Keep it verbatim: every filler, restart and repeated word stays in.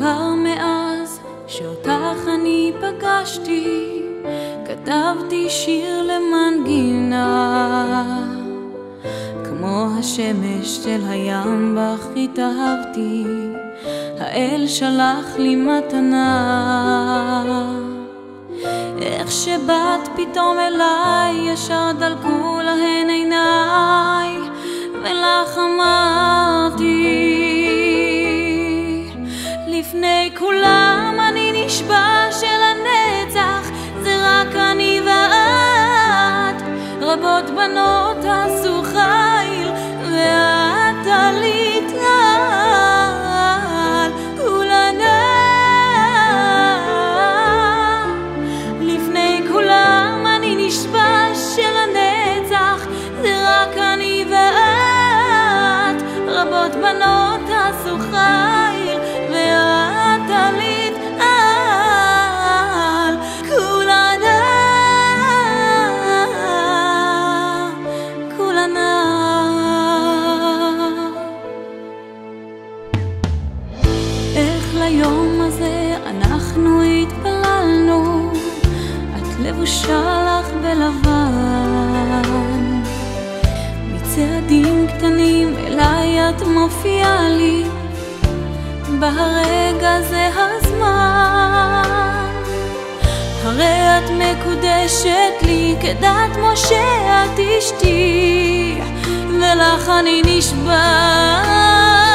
עבר מאז שאותך אני פגשתי, כתבתי שיר למנגינה, כמו השמש של הים בך התאהבתי, האל שלח לי מתנה. איך שבאת פתאום אליי, ישר דלקו להן עיניי, ולך אמרתי, לפני כולם אני נשבע שלנצח זה רק אני ואת. רבות בנות עשו חיל ואת עלית על כולנה. לפני כולם אני נשבע שלנצח זה רק אני ואת. רבות בנות עשו חיל ואת עלית על כולנה, כולנה. איך ליום הזה אנחנו התפללנו, את לבושה לך בלבן, מצעדים קטנים אליי את מופיעה לי, ברגע זה הזמן. הרי את מקודשת לי כדת משה, את אשתי, ולך אני נשבע.